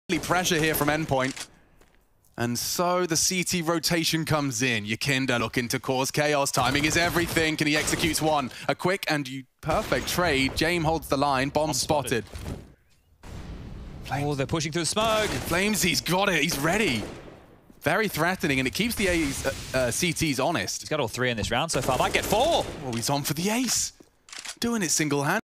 Pressure here from Endpoint. And so the CT rotation comes in. Yakinda looking to cause chaos. Timing is everything. Can he execute one? A quick and perfect trade. James holds the line. Bomb spotted. Oh, they're pushing through the smoke. FlameZ, he's got it. He's ready. Very threatening, and it keeps the CTs honest. He's got all 3 in this round so far. Might get 4. Oh, he's on for the ace. Doing it single-handed.